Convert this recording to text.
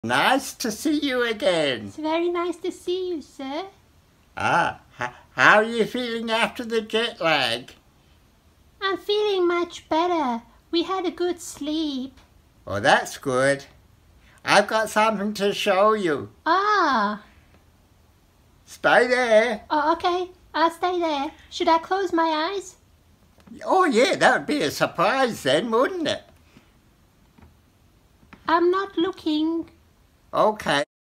Nice to see you again. It's very nice to see you, sir. How are you feeling after the jet lag? I'm feeling much better. We had a good sleep. Oh, that's good. I've got something to show you. Ah. Stay there. Oh, okay. I'll stay there. Should I close my eyes? Oh, yeah, that would be a surprise then, wouldn't it? I'm not looking. Okay.